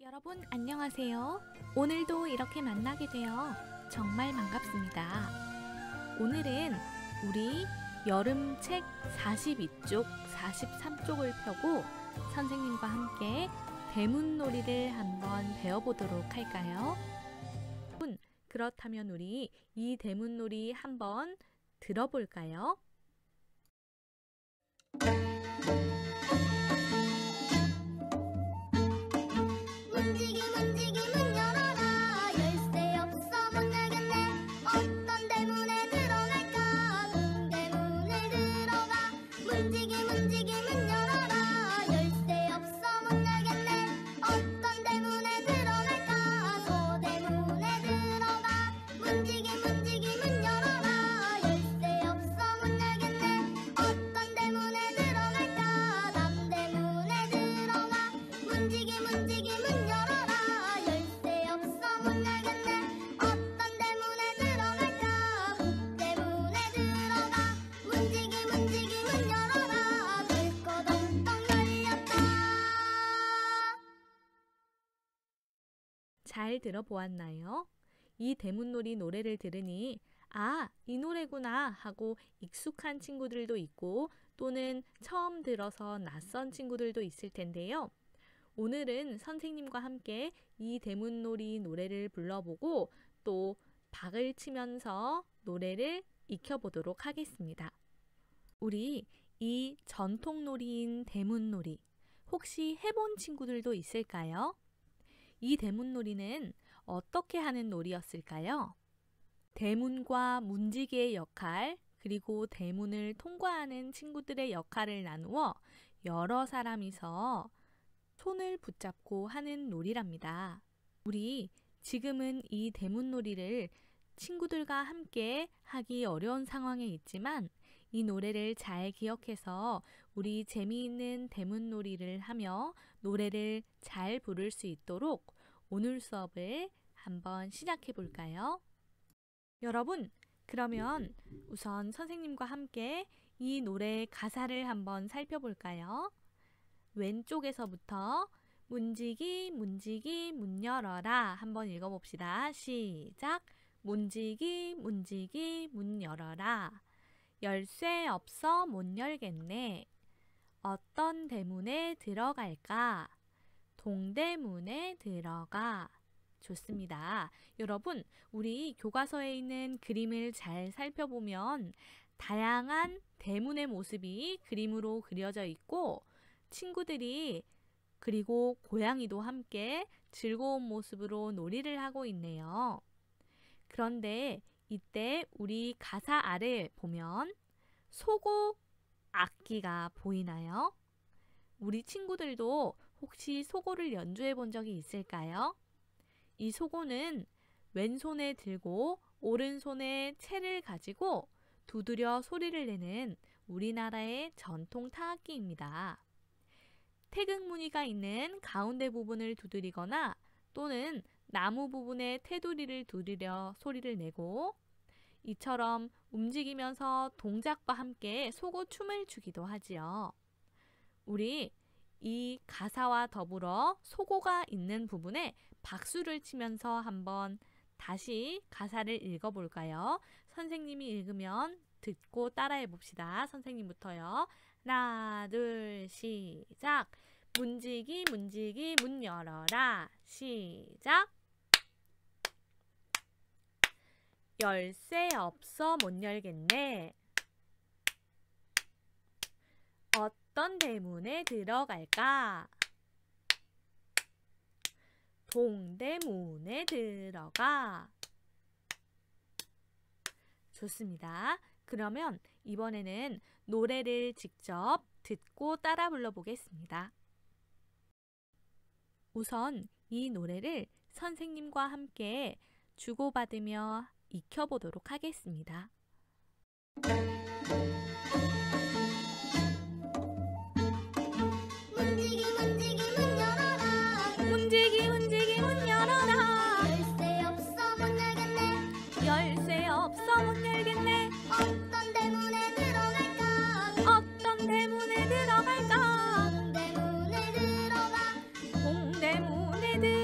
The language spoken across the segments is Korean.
여러분 안녕하세요. 오늘도 이렇게 만나게 되어 정말 반갑습니다. 오늘은 우리 여름책 42쪽, 43쪽을 펴고 선생님과 함께 대문놀이를 한번 배워보도록 할까요? 그렇다면 우리 이 대문놀이 한번 들어볼까요? 잘 들어보았나요? 이 대문놀이 노래를 들으니 아, 이 노래구나 하고 익숙한 친구들도 있고 또는 처음 들어서 낯선 친구들도 있을 텐데요. 오늘은 선생님과 함께 이 대문놀이 노래를 불러보고 또 박을 치면서 노래를 익혀보도록 하겠습니다. 우리 이 전통놀이인 대문놀이 혹시 해본 친구들도 있을까요? 이 대문놀이는 어떻게 하는 놀이였을까요? 대문과 문지기의 역할, 그리고 대문을 통과하는 친구들의 역할을 나누어 여러 사람이서 손을 붙잡고 하는 놀이랍니다. 우리 지금은 이 대문놀이를 친구들과 함께 하기 어려운 상황에 있지만 이 노래를 잘 기억해서 우리 재미있는 대문놀이를 하며 노래를 잘 부를 수 있도록 오늘 수업을 한번 시작해 볼까요? 여러분, 그러면 우선 선생님과 함께 이 노래의 가사를 한번 살펴볼까요? 왼쪽에서부터 문지기 문지기 문 열어라 한번 읽어봅시다. 시작! 문지기 문지기 문 열어라. 열쇠 없어 못 열겠네. 어떤 대문에 들어갈까? 동대문에 들어가. 좋습니다. 여러분, 우리 교과서에 있는 그림을 잘 살펴보면 다양한 대문의 모습이 그림으로 그려져 있고 친구들이 그리고 고양이도 함께 즐거운 모습으로 놀이를 하고 있네요. 그런데 이때 우리 가사 아래 보면 소고 악기가 보이나요? 우리 친구들도 혹시 소고를 연주해 본 적이 있을까요? 이 소고는 왼손에 들고 오른손에 채를 가지고 두드려 소리를 내는 우리나라의 전통 타악기입니다. 태극 무늬가 있는 가운데 부분을 두드리거나 또는 나무 부분에 테두리를 두드려 소리를 내고 이처럼 움직이면서 동작과 함께 소고 춤을 추기도 하지요. 우리 이 가사와 더불어 소고가 있는 부분에 박수를 치면서 한번 다시 가사를 읽어볼까요? 선생님이 읽으면 듣고 따라해 봅시다. 선생님부터요. 하나, 둘, 시작! 문지기 문지기 문 열어라. 시작! 열쇠 없어 못 열겠네. 어떤 대문에 들어갈까? 동대문에 들어가. 좋습니다. 그러면 이번에는 노래를 직접 듣고 따라 불러보겠습니다. 우선 이 노래를 선생님과 함께 주고받으며 익혀보도록 하겠습니다. 문지기 문지기 문 열어라. 열쇠 없어 못 열겠네. 열쇠 없어 못 열겠네. 어떤 대문에 들어갈까? 어떤 대문에 들어갈까? 동대문에 들어가. 동대문에 들어가.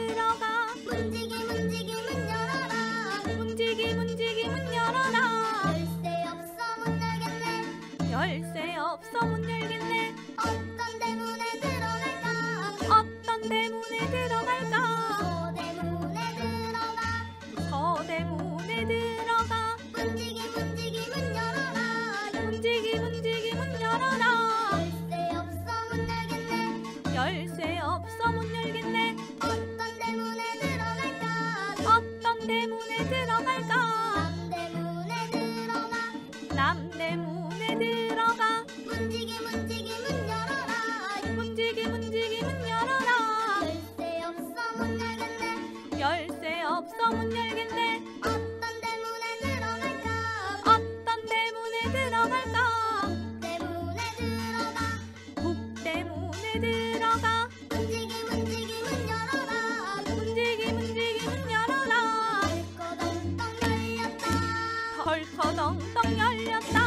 없어 못 열겠네. 어떤 대문에 들어갈까? 어떤 대문에 들어갈까? 대문에 들어가. 북대문에 들어가. 문지기 문지기 문 열어라. 문지기 문지기 문 열어라. 덜커덩덩 열렸다. 덜커덩덩 열렸다.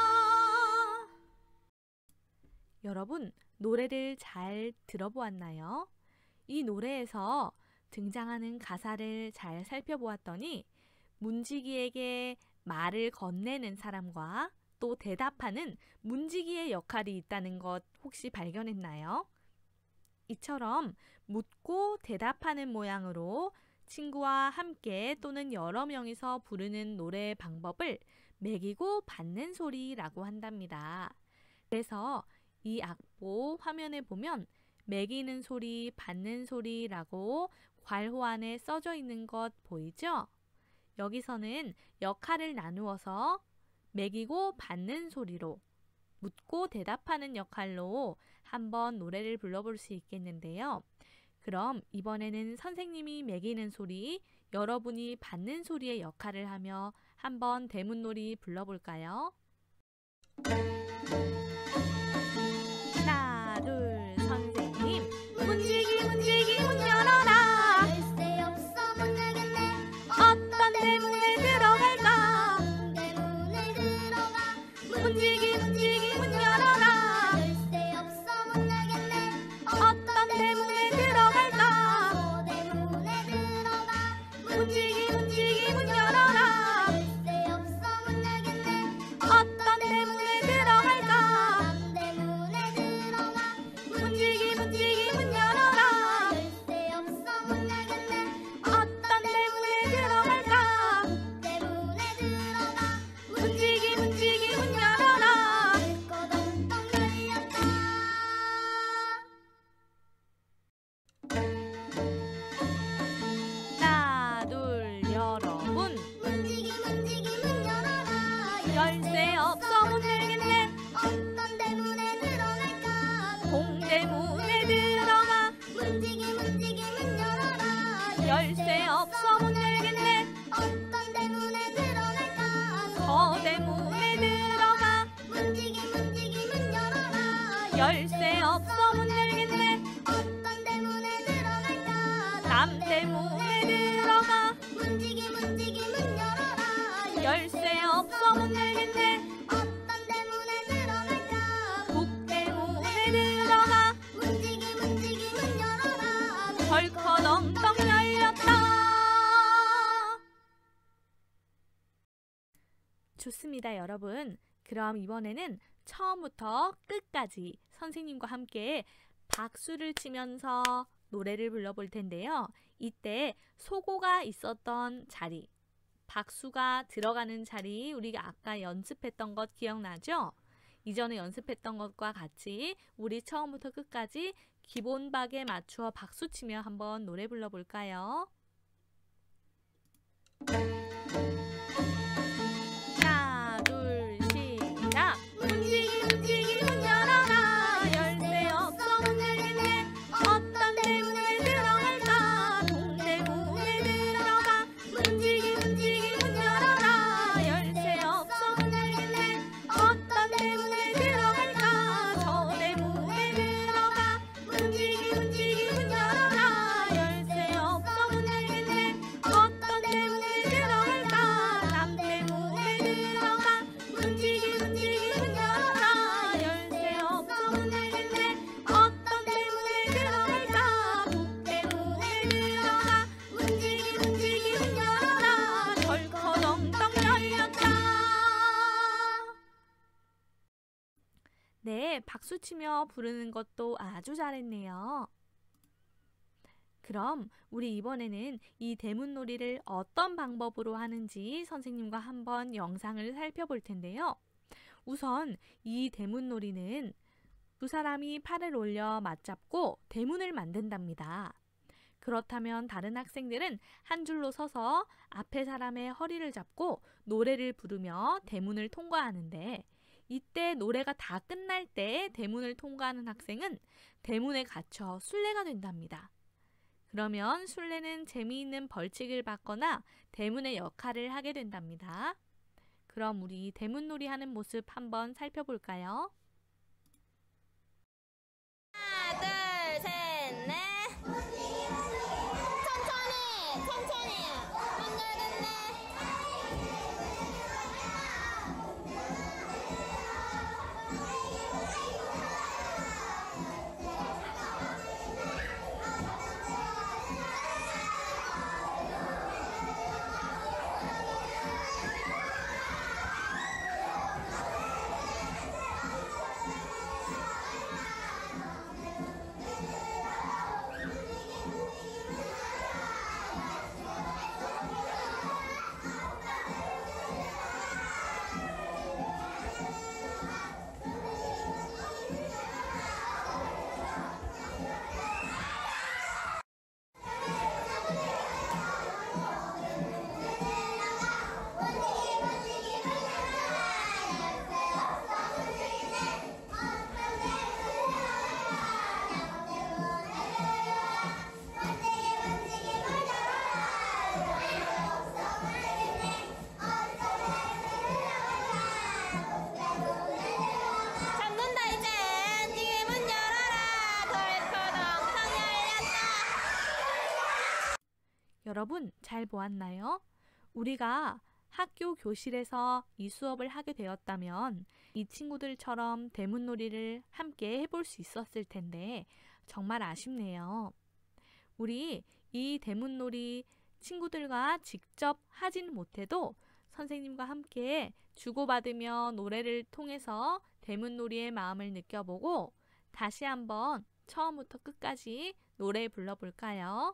여러분, 노래를 잘 들어보았나요? 이 노래에서 등장하는 가사를 잘 살펴보았더니 문지기에게 말을 건네는 사람과 또 대답하는 문지기의 역할이 있다는 것 혹시 발견했나요? 이처럼 묻고 대답하는 모양으로 친구와 함께 또는 여러 명이서 부르는 노래의 방법을 매기고 받는 소리라고 한답니다. 그래서 이 악보 화면에 보면 매기는 소리, 받는 소리라고 괄호안에 써져 있는 것 보이죠? 여기서는 역할을 나누어서 매기고 받는 소리로 묻고 대답하는 역할로 한번 노래를 불러볼 수 있겠는데요. 그럼 이번에는 선생님이 매기는 소리, 여러분이 받는 소리의 역할을 하며 한번 대문놀이 불러볼까요? 하나, 둘, 선생님. 문지기 문지기 문 열어라. 열쇠 없어 못 열겠네. 어떤 대문에 들어갈까? 대문에 들어가. 문지기 문지기 문 열어라. 열쇠 없어 못 열겠네. 어떤 대문에 들어갈까? 소대문에 들어가. 문지기 문지기 문 열어라. 열쇠 없어 못 열겠네. 어떤 대문에 들어갈까? 남대문에 들어가. 문지기 문지기 문 열어라. 열쇠 없어 못 열겠네. 어떤 대문에 들어갈까? 북대문에 들어가. 문지기 문지기 문 열어라. 덜커덩덩 열렸다. 하나, 둘, 여러분. 문지기 문지기 문 열어라. 열쇠 없어 못 열겠네. 어떤 대문에 들어갈까? 동대문에 들어가. 문지기 문지기 문 열어라. 열쇠 없어 못 열겠네. 어떤 대문에 들어갈까? 서대문에 들어가. 문지기 문지기 문 열어라. 열쇠 없어 못 열겠네. 어떤 대문에 들어갈까? 남대문에 들어가. 문지기 문지기 문 열어라. 열쇠 없어 못 열겠네. 어떤 대문에 들어갈까? 북대문에 들어가. 문지기 문지기 문 열어라. 덜커덩덩 열렸다. 좋습니다, 여러분. 그럼 이번에는 처음부터 끝까지 선생님과 함께 박수를 치면서 노래를 불러볼 텐데요. 이때 소고가 있었던 자리, 박수가 들어가는 자리, 우리가 아까 연습했던 것 기억나죠? 이전에 연습했던 것과 같이 우리 처음부터 끝까지 기본 박에 맞추어 박수 치며 한번 노래 불러볼까요? 하나, 둘, 시작! 문지기 문지기 문 열어라. 열쇠 없어 못 열겠네. 어떤 대문에 들어갈까? 동대문에 들어가. 문지기 문지기 문 열어라. 열쇠 없어 못 열겠네. 어떤 대문에 들어갈까? 서대문에 들어가. 문지기 문지기 문 열어라. 열쇠 없어 못 열겠네. 어떤 대문에 들어갈까? 남대문에 들어가. 문지기 문지기 문 열어라. 열쇠 없어 못 열겠네. 어떤 대문에 들어갈까? 북대문에 들어가. 문지기 문지기 문 열어라. 덜커덩덩 열렸다. 네, 박수 치며 부르는 것도 아주 잘했네요. 그럼 우리 이번에는 이 대문놀이를 어떤 방법으로 하는지 선생님과 한번 영상을 살펴볼 텐데요. 우선 이 대문놀이는 두 사람이 팔을 올려 맞잡고 대문을 만든답니다. 그렇다면 다른 학생들은 한 줄로 서서 앞에 사람의 허리를 잡고 노래를 부르며 대문을 통과하는데, 이때 노래가 다 끝날 때 대문을 통과하는 학생은 대문에 갇혀 술래가 된답니다. 그러면 술래는 재미있는 벌칙을 받거나 대문의 역할을 하게 된답니다. 그럼 우리 대문놀이 하는 모습 한번 살펴볼까요? 하나, 둘, 셋, 넷. 천천히, 천천히. 문 열겠네. 잡는다 이제. 움직이 문 열어라. 돌코동탕 열렸다. 여러분 잘 보았나요? 우리가 학교 교실에서 이 수업을 하게 되었다면 이 친구들처럼 대문놀이를 함께 해볼 수 있었을 텐데 정말 아쉽네요. 우리 이 대문놀이 친구들과 직접 하지는 못해도 선생님과 함께 주고받으며 노래를 통해서 대문놀이의 마음을 느껴보고 다시 한번 처음부터 끝까지 노래 불러볼까요?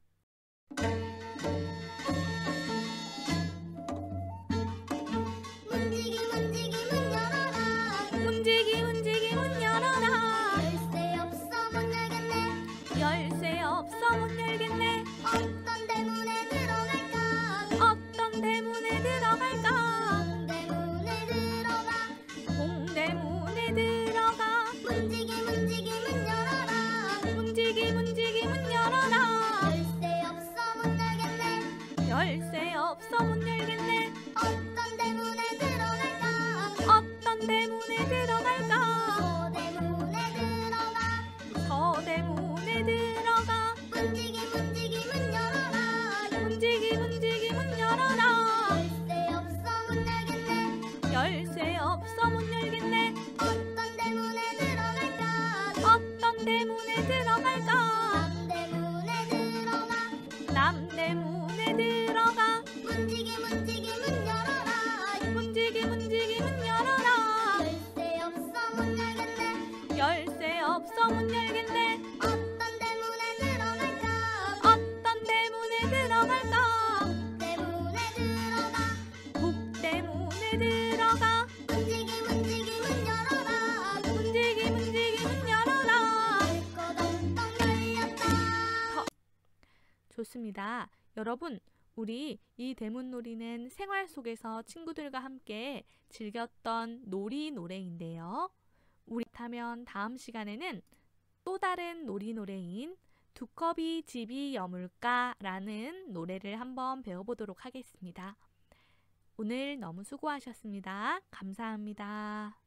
문지기 문지기 문 열어라. 문지기 문지기 문 열어라. 열쇠 없어 못 열겠네. 열쇠 없어 못 열겠네. 어떤 대문에 들어갈까? 어떤 대문에 들어갈까? 대문에 들어가. 동대문에 들어가. 문지기 문지기 문 열어라. 문지기 문지기 문 열어라. 열쇠 없어 못 열겠네. 열쇠 없어 못 열겠네. 어떤 대문에 들어갈까? 어떤 대문에 들어갈까? 소대문에 들어가. 서대문에 들어가. 문지기 문지기 문 열어라. 문지기 문지기 문 열어라. 열쇠 없어 못 열겠네. 열쇠 없어 못 열겠네. 어떤 대문에 들어갈까? 어떤 대문에 들어갈까? 남대문에 들어가. 남대문에 들어가. 문지기 문지기 문 열어라. 문지기 문지기 문 열어라. 열쇠 없어 못 열겠네. 열쇠 없어 못 열겠네. 어떤 대문에 들어갈까? 어떤 대문에 들어갈까? 대문에 들어가. 북대문에 들어가. 문지기 문지기 문 열어라. 문지기 문지기 문 열어라. 돌코동탕 열렸다. 좋습니다. 여러분, 우리 이 대문놀이는 생활 속에서 친구들과 함께 즐겼던 놀이 노래인데요. 우리라면 다음 시간에는 또 다른 놀이 노래인 두꺼비 집이 여물까라는 노래를 한번 배워보도록 하겠습니다. 오늘 너무 수고하셨습니다. 감사합니다.